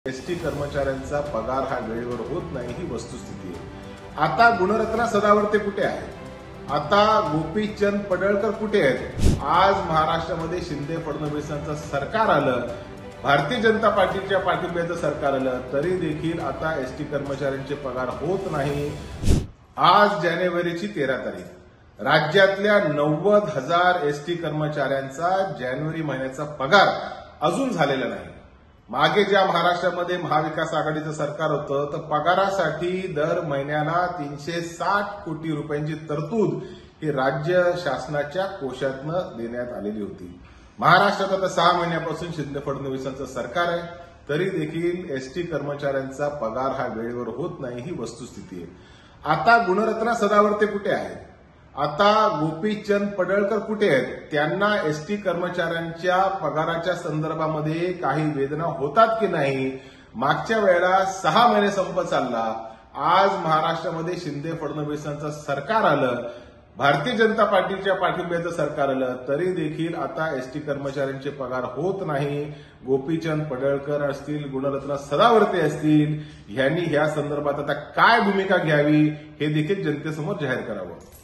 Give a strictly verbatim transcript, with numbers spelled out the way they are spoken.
ST कर्मचाऱ्यांचा पगार हा वेळेवर होत नाही ही वस्तुस्थिती आहे। आता गुणरत्ना सदावर्ते कुठे आहे? आता गोपीचंद पडळकर कुठे आहेत? आज महाराष्ट्रामध्ये शिंदे फडणवीसांचं सरकार आलं, भारतीय जनता पार्टीच्या पाठिंब्याचं सरकार आलं, तरी देखील आता एसटी कर्मचाऱ्यांचे पगार होत नाही। आज जानेवारीची तेरा तारीख, राज्यातल्या नव्वद हजार एसटी कर्मचाऱ्यांचा जानेवारी महिन्याचा पगार अजून झालेला नाही। मागे ज्या महाराष्ट्रामध्ये महाविकास आघाडीचं सरकार होतं तर पगारासाठी दर महिन्याला तीनशे साठ कोटी रुपयांची तरतूद ही राज्य शासनाच्या कोशातनं देण्यात आलेली होती। महाराष्ट्रात आता सहा महिन्यापासून शिंदे फडणवीसांचं सरकार आहे, तरी देखील एसटी कर्मचाऱ्यांचा पगार हा वेळेवर होत नाही ही वस्तुस्थिती आहे। आता गुणरत्ना सदावर्ते कुठे आहेत? आता गोपीचंद पडळकर कुठे आहेत? त्यांना एसटी कर्मचाऱ्यांच्या पगाराच्या संदर्भामध्ये काही वेदना होतात की नाही? मागच्या वेळेला सहा महिने संप चालला, आज महाराष्ट्रामध्ये शिंदे फडणवीसांचं सरकार आलं, भारतीय जनता पार्टीच्या पाठिंब्याचं सरकार आलं, तरी देखील आता एसटी कर्मचाऱ्यांचे पगार होत नाही। गोपीचंद पडळकर असतील, गुणरत्ना सदावर्ते असतील, यांनी ह्या संदर्भात आता काय भूमिका घ्यावी हे देखील जनतेसमोर जाहीर करावं।